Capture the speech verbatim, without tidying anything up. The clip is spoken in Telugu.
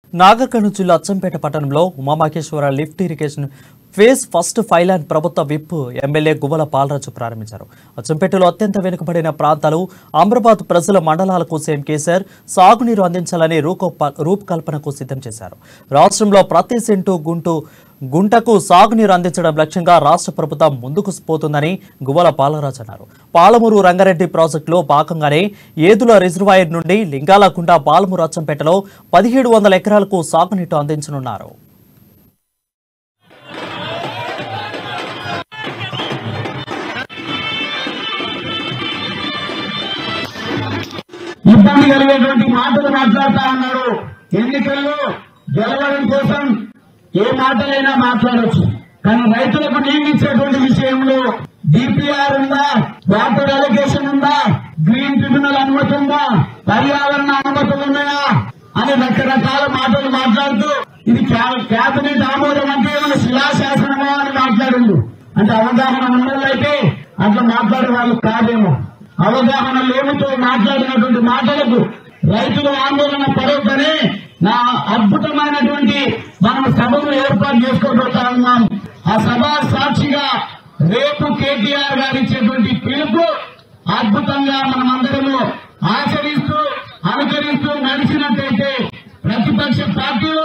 నాగర్ కర్నూలు జిల్లా అచ్చంపేట పట్టణంలో Umamaheshwara lift irrigation phase first pylon ప్రభుత్వ విప్ ఎమ్మెల్యే గువ్వల బాలరాజు ప్రారంభించారు. అచ్చంపేటలో అత్యంత వెనుకబడిన ప్రాంతాలు అమరాబాద్ ప్రజల మండలాలకు సీఎం కేసీఆర్ సాగునీరు అందించాలని రూపకల్పనకు సిద్ధం చేశారు. రాష్ట్రంలో ప్రతి సెంటు గుంటు గుంటకు సాగునీరు అందించడం లక్ష్యంగా రాష్ట్ర ప్రభుత్వం ముందుకు పోతుందని గువ్వల బాలరాజు అన్నారు. పాలమూరు రంగారెడ్డి ప్రాజెక్టులో భాగంగానే ఏదుల రిజర్వాయర్ నుండి లింగాలకుంట పాలమూరు అచ్చంపేటలో పదిహేడు వందల ఎకరాలకు సాగునీరు అందించనున్నారు. ఇబ్బంది కలిగేటువంటి మాటలు మాట్లాడుతా ఉన్నారు. ఎన్నికల్లో గెలవడం కోసం ఏ మాటలైనా మాట్లాడవచ్చు, కానీ రైతులకు నియమించేటువంటి విషయంలో డిపిఆర్ ఉందా, వాటర్ అలొకేషన్ ఉందా, గ్రీన్ ట్రిబ్యునల్ అనుమతి ఉందా, పర్యావరణ అనుమతులు ఉన్నాయా అని రకరకాల మాటలు మాట్లాడుతూ ఇది కేబినెట్ ఆమోదం అంటే మన శిలాశాసనమా అని మాట్లాడిండు. అంటే అవగాహన ఉన్నట్లయితే అట్లా మాట్లాడే వాళ్ళు కాదేమో. అవగాహన లేనితో మాట్లాడినటువంటి మాటలకు రైతులు ఆందోళన పడొద్దని నా అద్భుతమైనటువంటి మనం సభను ఏర్పాటు చేసుకోబోతా ఉన్నాం. ఆ సభ సాక్షిగా రేపు కేటీఆర్ గారు ఇచ్చేటువంటి పిలుపు అద్భుతంగా మనమందరము ఆచరిస్తూ అనుకరిస్తూ నడిచినట్టయితే ప్రతిపక్ష పార్టీలు